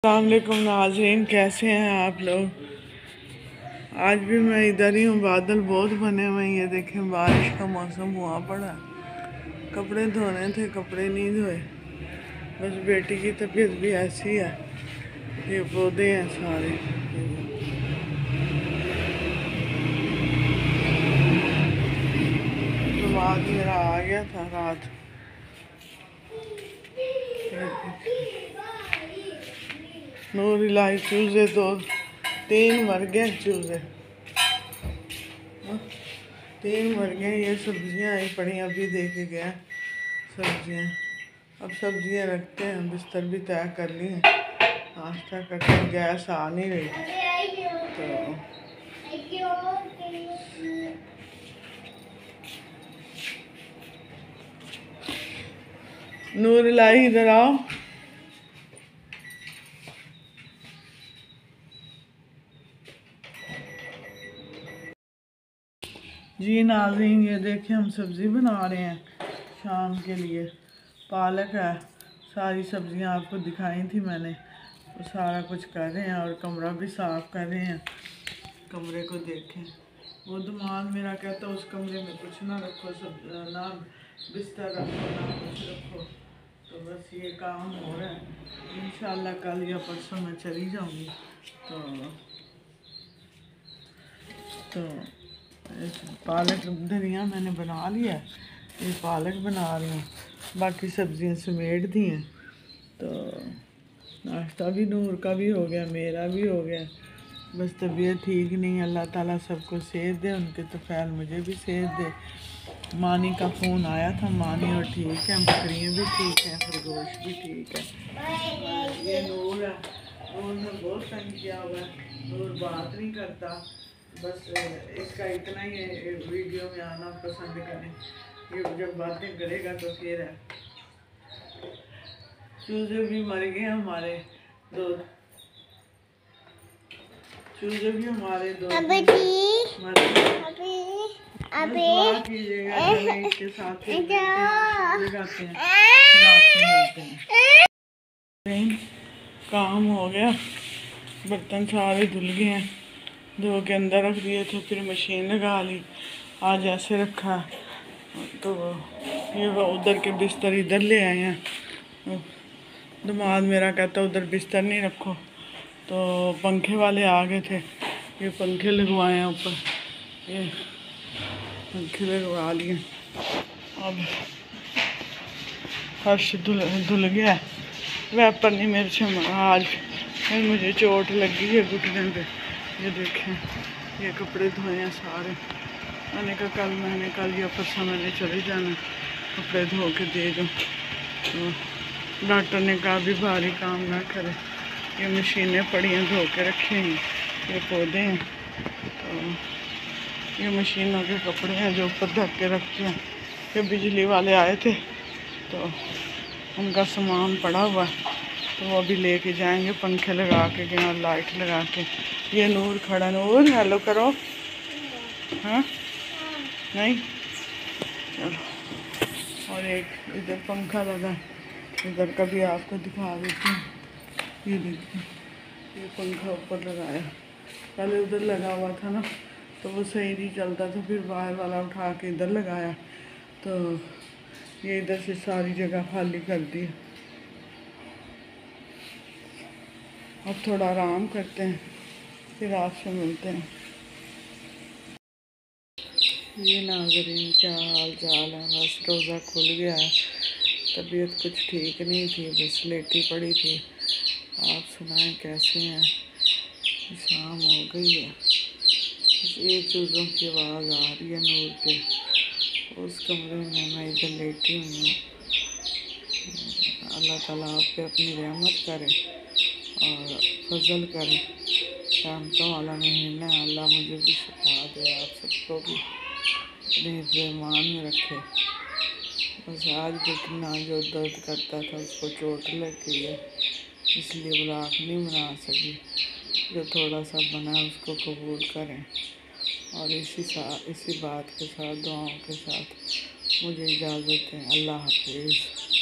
अस्सलाम वालेकुम नाज़रीन, कैसे हैं आप लोग। आज भी मैं इधर ही हूँ। बादल बहुत बने हुए हैं। ये देखें, बारिश का मौसम हुआ पड़ा। कपड़े धोने थे, कपड़े नहीं धोए। बस बेटी की तबीयत भी ऐसी है। ये पौधे हैं सारे। तो बाद मेरा आ गया था रात। नूर इलाही चूजे तो 3 मर गए। चूजे 3 मर गए। ये सब्जियां आई पड़ी, अभी दे के गया सब्जियां। अब सब्जियां रखते हैं। बिस्तर भी तय कर ली है। नाश्ता करते, गैस आ नहीं रही तो नूर इलाही इधर आओ। जी नाज़रीन, ये देखें, हम सब्ज़ी बना रहे हैं शाम के लिए। पालक है। सारी सब्जियां आपको दिखाई थी मैंने। वो सारा कुछ कर रहे हैं और कमरा भी साफ़ कर रहे हैं। कमरे को देखें। वो दिमाग मेरा कहता उस कमरे में कुछ ना रखो, सब ना बिस्तर रखो, ना कुछ रखो। तो बस ये काम हो रहा है। इंशाल्लाह कल या परसों मैं चली जाऊंगी। तो पालक धनिया मैंने बना लिया। ये पालक बना रही हूँ। बाकी सब्जियां समेट दी हैं। तो नाश्ता भी नूर का भी हो गया, मेरा भी हो गया। बस तबीयत ठीक नहीं। अल्लाह ताला सबको सेहत दे, उनके तो ख्याल मुझे भी सेहत दे। मानी का फ़ोन आया था। मानी और ठीक है, बकरियाँ भी ठीक हैं, खरगोश भी ठीक है। ये नूर है। नूर ने बहुत तंग किया हुआ है। नूर बात नहीं करता। बस इसका इतना ही वीडियो में आना पसंद करें। ये जब बातें करेगा तो फिर है। चूजे भी मर गए हमारे 2। चूजे भी हमारे 2 मर गए। इसके साथ काम हो गया। बर्तन सारे धुल गए हैं। धो के अंदर रख दिए थे, फिर मशीन लगा ली। आज ऐसे रखा तो ये वो उधर के बिस्तर इधर ले आए हैं। दिमाग मेरा कहता उधर बिस्तर नहीं रखो। तो पंखे वाले आ गए थे। ये पंखे लगवाए हैं ऊपर। ये पंखे लगवा लिए। अब फर्श धुल गया है। वैपर नहीं मेरे से आज मुझे चोट लगी है घुटने पे। ये देखें, ये कपड़े धोए हैं सारे। मैंने कल या परसों मैंने चले जाना, कपड़े धो के दे दूँ। तो डॉक्टर ने कहा भी भारी काम ना करे। ये मशीनें पड़ी हैं, धो के रखे हैं। ये पौधे हैं। तो ये मशीनों के कपड़े हैं जो ऊपर ढक के रखते हैं। ये बिजली वाले आए थे तो उनका सामान पड़ा हुआ है, तो वो अभी लेके जाएंगे। पंखे लगा के गए और लाइट लगा के। ये नूर खड़ा। नूर हेलो करो। हाँ नहीं, चलो। और एक इधर पंखा लगा, इधर का भी आपको दिखा देती हूँ। ये देखिए, ये पंखा ऊपर लगाया। पहले उधर लगा हुआ था ना, तो वो सही नहीं चलता था। फिर बाहर वाला उठा के इधर लगाया। तो ये इधर से सारी जगह खाली कर दी। अब थोड़ा आराम करते हैं, फिर आपसे मिलते हैं। ये नाज़रीन, क्या हाल चाल है। बस रोज़ा खुल गया है। तबीयत कुछ ठीक नहीं थी, बस लेटी पड़ी थी। आप सुनाएं कैसे हैं। शाम हो गई है। ये चूज़ों की आवाज़ आ रही है नूर के। उस कमरे में मैं इधर लेटी हुई हूँ। अल्लाह ताला आप पे अपनी रहमत करे और फजल करे। शामतों वाला महीना, अल्लाह मुझे भी शिफा दे, आप सबको भी अपने ईमान में रखे। बस आज घुटना जो दर्द करता था उसको चोट लग गई है, इसलिए व्लॉग नहीं बना सकी। जो थोड़ा सा बना उसको कबूल करें। और इसी बात के साथ, दुआओं के साथ मुझे इजाज़त दें। अल्लाह हाफिज़।